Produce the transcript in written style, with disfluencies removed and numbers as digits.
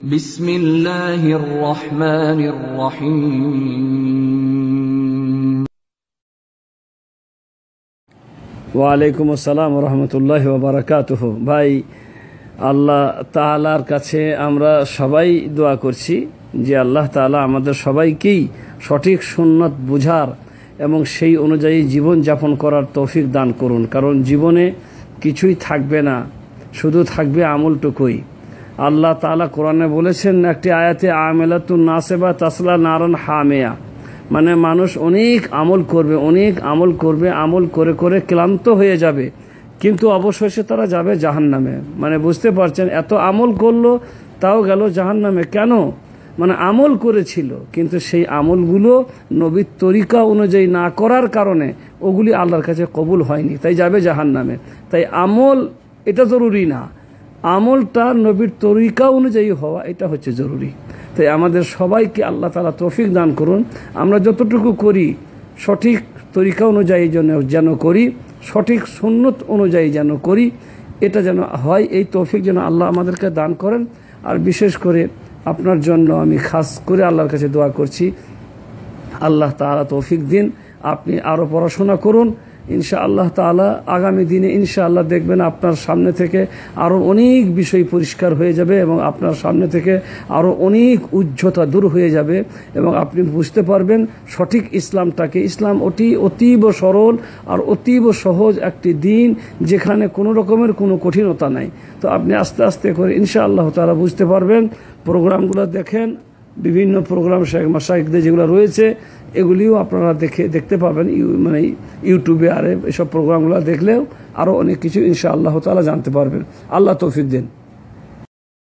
বিসমিল্লাহির রহমানির রহিম। ওয়ালাইকুম আসসালাম রহমতুল্লাহি ওয়া বারাকাতুহু। ভাই, আল্লাহ তাআলার কাছে আমরা সবাই দোয়া করছি যে আল্লাহ তাআলা আমাদের সবাইকেই সঠিক সুন্নাত বুঝার এবং সেই অনুযায়ী জীবন যাপন করার তৌফিক দান করুন। কারণ জীবনে কিছুই থাকবে না, শুধু থাকবে আমলটুকুই। আল্লাহ তাআলা কোরআনে বলেছেন একটি আয়াতে, আমেলাতুন নাসেবা তাসলা নারান হামিয়া, মানে মানুষ অনেক আমল করবে, আমল করে করে ক্লান্ত হয়ে যাবে, কিন্তু অবশেষে তারা যাবে জাহান্নামে। মানে বুঝতে পারছেন, এত আমল করলো তাও গেল জাহান্নামে। কেন? মানে আমল করেছিল, কিন্তু সেই আমলগুলো নবীর তরিকা অনুযায়ী না করার কারণে ওগুলি আল্লাহর কাছে কবুল হয়নি, তাই যাবে জাহান্নামে। তাই আমল এটা জরুরি না, আমলটা নবীর তরিকা অনুযায়ী হওয়া এটা হচ্ছে জরুরি। তাই আমাদের সবাইকে আল্লাহ তাআলা তৌফিক দান করুন, আমরা যতটুকু করি সঠিক তরিকা অনুযায়ী যেন করি, সঠিক সুন্নত অনুযায়ী যেন করি, এটা যেন হয়। এই তৌফিক যেন আল্লাহ আমাদেরকে দান করেন। আর বিশেষ করে আপনার জন্য আমি খাস করে আল্লাহর কাছে দোয়া করছি, আল্লাহ তাআলা তৌফিক দিন, আপনি আরও পড়াশোনা করুন। ইনশাআল্লাহ তাআলা আগামী দিনে ইনশাআল্লাহ দেখবেন আপনার সামনে থেকে আরও অনেক বিষয় পরিষ্কার হয়ে যাবে এবং আপনার সামনে থেকে আরও অনেক উজ্জ্বলতা দূর হয়ে যাবে এবং আপনি বুঝতে পারবেন সঠিক ইসলামটাকে। ইসলাম অতীব সরল আর অতীব সহজ একটি দিন, যেখানে কোনো রকমের কোনো কঠিনতা নাই। তো আপনি আস্তে আস্তে করে ইনশাআল্লাহ তাআলা বুঝতে পারবেন। প্রোগ্রামগুলো দেখেন, বিভিন্ন প্রোগ্রাম শেখ মাশায়েখদের যেগুলো রয়েছে এগুলিও আপনারা দেখতে পাবেন, মানে ইউটিউবে। আর এসব প্রোগ্রামগুলো দেখলেও আরও অনেক কিছু ইনশাআল্লাহ তাআলা জানতে পারবেন। আল্লাহ তৌফিক দেন।